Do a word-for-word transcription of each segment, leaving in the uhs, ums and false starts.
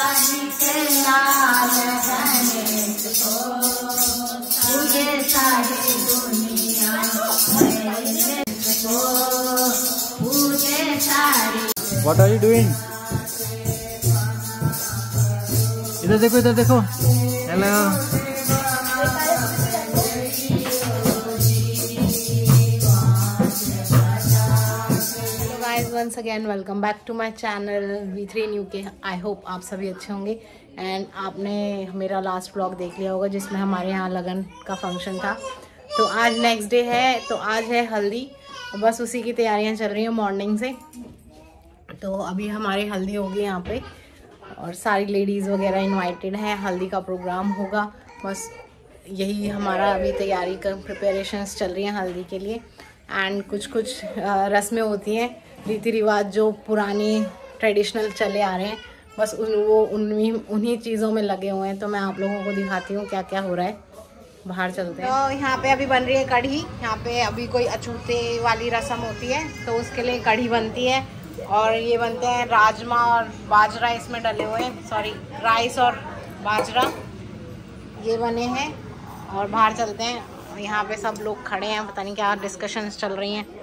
What are you doing? इधर देखो, इधर देखो। Hello. Guys once again welcome back to my channel V three new K. I hope आप सभी अच्छे होंगे एंड आपने मेरा लास्ट व्लॉग देख लिया होगा जिसमें हमारे यहाँ लगन का फंक्शन था। तो आज नेक्स्ट डे है, तो आज है हल्दी, बस उसी की तैयारियां चल रही हैं मॉर्निंग से। तो अभी हमारी हल्दी होगी यहाँ पे और सारी लेडीज़ वगैरह इनवाइटेड हैं, हल्दी का प्रोग्राम होगा। बस यही हमारा अभी तैयारी का प्रिपरेशंस चल रही हैं हल्दी के लिए। एंड कुछ कुछ रस्में होती हैं, रीति रिवाज जो पुरानी ट्रेडिशनल चले आ रहे हैं, बस उन वो उन्हीं उन्हीं चीज़ों में लगे हुए हैं। तो मैं आप लोगों को दिखाती हूँ क्या क्या हो रहा है। बाहर चलते हैं। तो यहाँ पे अभी बन रही है कढ़ी। यहाँ पे अभी कोई अछूते वाली रस्म होती है तो उसके लिए कढ़ी बनती है। और ये बनते हैं राजमा और बाजरा इसमें डले हुए हैं, सॉरी राइस और बाजरा ये बने हैं। और बाहर चलते हैं, यहाँ पे सब लोग खड़े हैं, पता नहीं क्या डिस्कशंस चल रही हैं।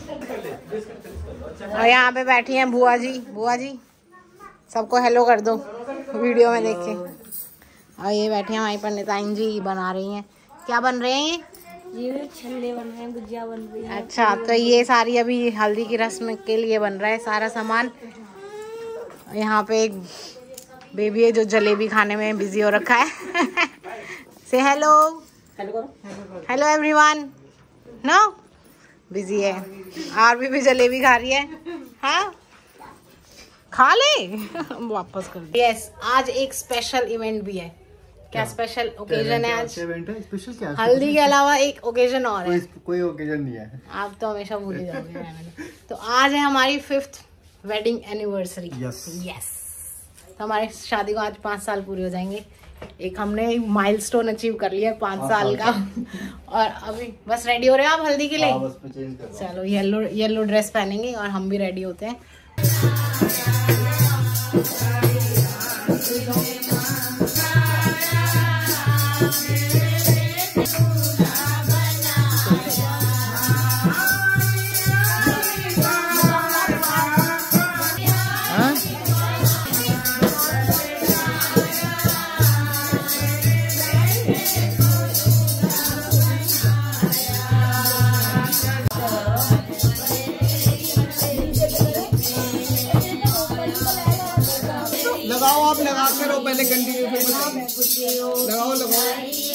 और यहाँ पे बैठी हैं बुआ जी। बुआ जी सबको हेलो कर दो वीडियो में देख के। और ये बैठी हैं हमारी पंडिताइन जी, बना रही हैं। क्या बन रहे हैं ये? ये छल्ले बन रहे हैं, गुजिया बन रही है। अच्छा, तो ये सारी अभी हल्दी की रस्म के लिए बन रहा है सारा सामान। यहाँ पे एक बेबी है जो जलेबी खाने में बिजी हो रखा है। से hello hello everyone. No busy है। आरबी भी जलेबी खा रही है। हाँ खा ले। वापस कर। यस, आज एक स्पेशल इवेंट भी है। क्या स्पेशल ओकेजन है आज? स्पेशल क्या? हल्दी के अलावा एक ओकेजन और है। कोई, कोई ओकेजन नहीं है। आप तो हमेशा भूल ही जाओगे। तो आज है हमारी fifth wedding anniversary. Yes yes. तो हमारी शादी को आज पाँच साल पूरे हो जाएंगे। एक हमने माइलस्टोन अचीव कर लिया पाँच साल का। और अभी बस रेडी हो रहे हो आप हल्दी के लिए? चलो येलो येलो ड्रेस पहनेंगे और हम भी रेडी होते हैं। लगाओ, आप लगा के रहो पहले कंटिन्यू, फिर लगाओ लगाओ।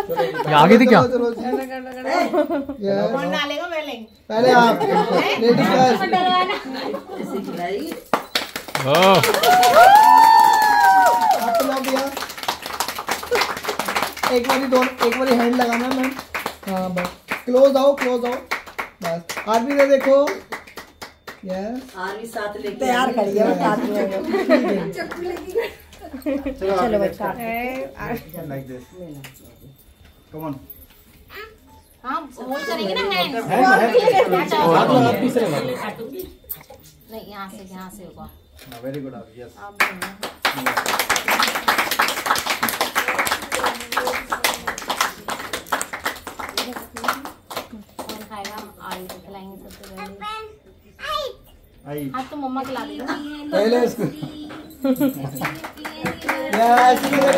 ये आगे थी क्या? चलो जी। Yes. कौन डालेगा पहले? पहले आप लेडीज फर्स्ट। ओह आपको लॉक दिया। एक बारी दो एक बारी हैंड लगाना मैम। हाँ बस क्लोज आओ क्लोज आओ बस। आरबी दे देखो। यस आरबी साथ लेके तैयार करिए साथ में। चलो बच्चा लाइक दिस कम ऑन। हाँ होल्ड करेंगे ना हैंड। नहीं यहाँ से यहाँ से होगा। वेरी गुड आप यस। आप बोलो। कौन खाएगा? आलू को खिलाएंगे सबसे पहले। आई हाँ तो मम्मा खिला देगा। पहले इसको यस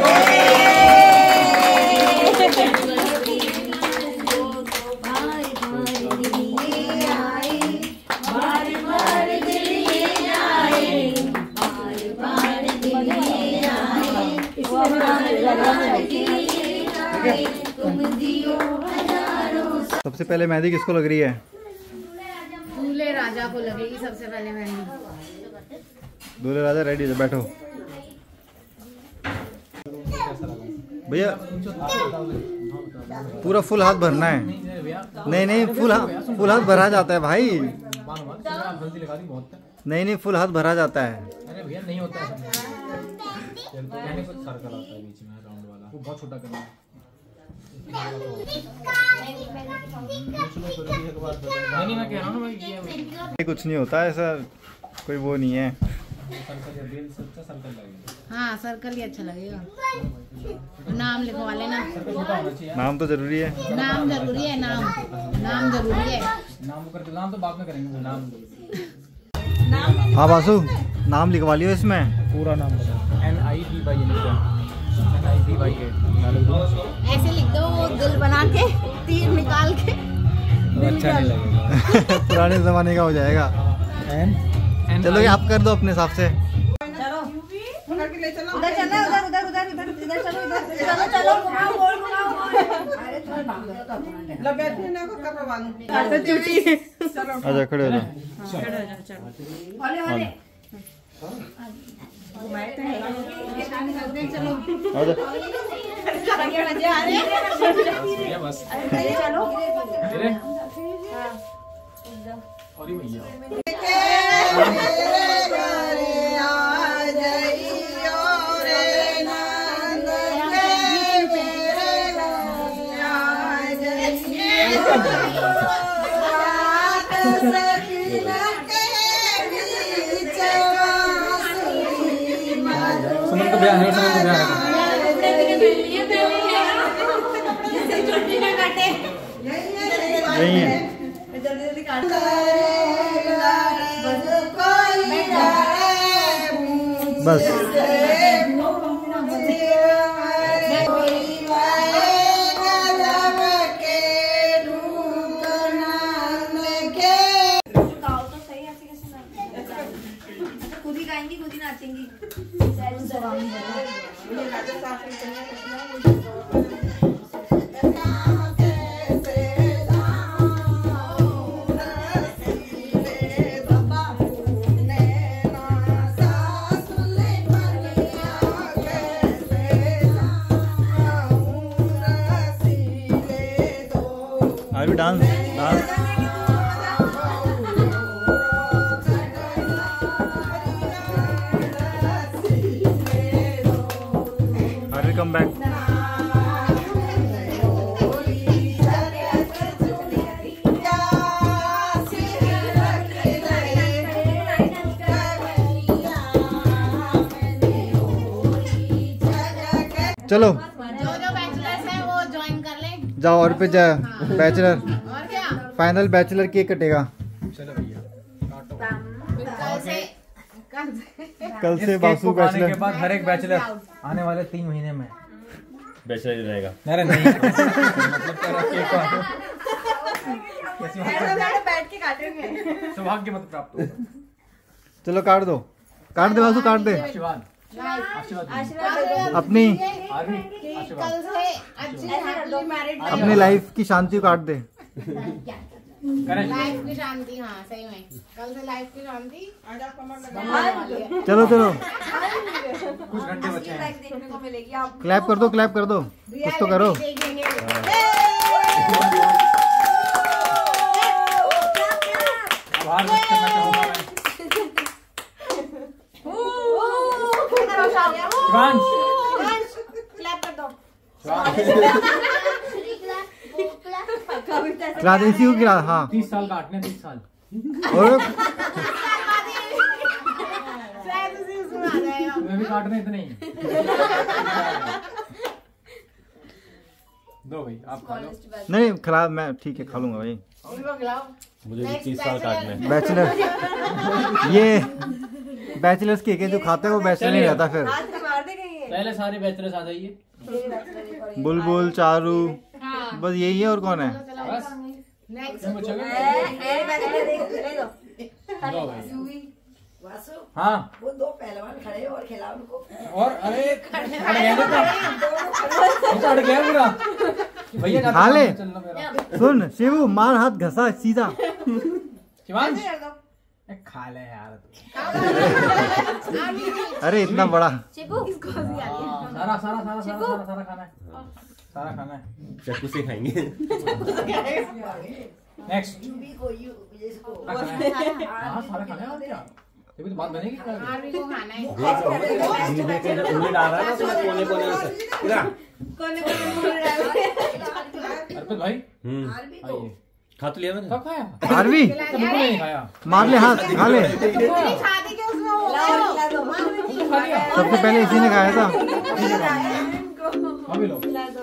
सबसे पहले मेहंदी किसको लग रही है? दूल्हे राजा को लगेगी सबसे पहले मेहंदी। दूल्हे राजा रेडी है, बैठो भैया। पूरा फुल हाथ भरना है। नहीं नहीं फुल हाथ फुल हाथ भरा जाता है भाई। नहीं नहीं फुल हाथ भरा जाता है। अरे भैया नहीं होता है। मैंने कुछ सर्कल आता है बीच में राउंड वाला, वो बहुत छोटा करना है। नहीं नहीं मैं कह रहा हूँ ना भाई ये कुछ नहीं होता ऐसा, कोई वो नहीं है। सर्कल या बेल से अच्छा सर्कल लगेगा। हाँ सर्कल ही अच्छा लगेगा। नाम लिखवा लेना। छोटा होना चाहिए। नाम तो जरूरी है। नाम जरूरी है। नाम नाम जरूरी है। नाम करके नाम तो बाद में करेंगे। नाम हाँ बासु नाम लिखवा लियो इसमें। पूरा नाम बता। एन आई बी बाई एन एन आई बी बाई ए ऐसे लिख दो वो दिल बना के तीर निकाल के। अच्छा नहीं लगेगा। पुराने जमाने का हो जाएगा। एन चलो ये आप कर दो अपने हिसाब से। चलो उधर चलो उधर उधर उधर उधर इधर चलो इधर चलो चलो घुमाओ गोल घुमाओ। अरे चलो भाग जाओ तो अपना लो बैठने ना को कर बांधो। तो चुटी चलो अच्छा खड़े हो जाओ। खड़े हो जाओ चलो। वाले वाले घुमाए तो है निशान कर दे। चलो आ जाओ। बढ़िया मजा आ रही है। ये बस अरे चलो अरे और ही भैया सुमन को ब्याह है। सुमन को ब्याह है। नहीं है जल्दी जल्दी काट। बस। खुद ही गाएंगी खुद ही नाचेंगी। अभी dance dance I will come back. चलो जो जो बैचलर्स है वो ज्वाइन कर लें। जाओ और पे जा बैचलर और क्या फाइनल बैचलर केक कटेगा चलो भैया कल से कल से कल से बासु आने के बैचलर। बाद हर एक बैचलर आने वाले तीन महीने में बैचलर ही रहेगा। अरे नहीं मतलब तेरा केक का बैठ के काटेंगे। सौभाग्य मत प्राप्त हो। चलो काट दो काट दे बासु काट दे। आशीर्वाद आशीर्वाद अपनी आरवी कल आशीर्वाद से अच्छी हैप्पी मैरिड अपनी लाइफ की शांति काट दे। करें लाइफ की शांति। हाँ सही में कल से लाइफ की शांति आजा कमर लगा बनने वाली है। चलो चलो कुछ घंटे बचे हैं। देखने को मिलेगी आप। क्लैप कर दो, क्लैप कर दो, कुछ तो करो। देखेंगे। बाहर मत करना चाहूंगा मैं। शिवांश क्लैप कर दो। खिला दे इसी को, खिला। हाँ तीस साल काटने तीस साल और शायद उसी उसमें आ जाएगा। मैं भी काटने इतने ही। दो भाई आप खा लो। नहीं खिला, मैं ठीक है खा लूंगा भाई। इनको खिलाओ। मुझे भी तीस साल काटने। बैचलर ये बैचलर्स केक है, जो खाता है वो बैचलर नहीं रहता फिर। हाथ में मार दे गई है। पहले सारे बैचलर्स आ जाइए। बुलबुल, चारू, हाँ बस यही है और कौन है? बस नेक्स्ट क्या बचेगा? ए बैठ ले ले दो। दो भाई। यूवी वासु हाँ वो दो पहलवान खड़े हैं और खिलाओ उनको। और अरे अड़ गया ना तो अड़ गया पूरा भैया जाते खा ले। हैं, चलना मेरा। सुन शिवू, मार हाथ घसा सीधा। शिवांश कर दो। ए, खा ले यार अरे इतना बड़ा। हाँ, सारा सारा सारा सारा सारा सारा खाना है, सारा खाना है। चाकू से खाएंगे। नेक्स्ट यूवी को यू इसको हाँ सारा खाना है और क्या, तभी तो बात बनेगी। आरवी को खाना है। उंगली पे उंगली डाल रहा है ना, तो कोने कोने से इधर। कोने कोने मुड़ रहा है। अर्पित भाई हम्म आरबी को आइए। खा तो लिया मैंने। कब खाया? आरवी तो बिल्कुल नहीं खाया। मार ले हाथ, खा ले। मेरी शादी के उसमें हो गए हो। तुमने खा लिया? सबसे पहले इसी ने खाया था। अभी लो।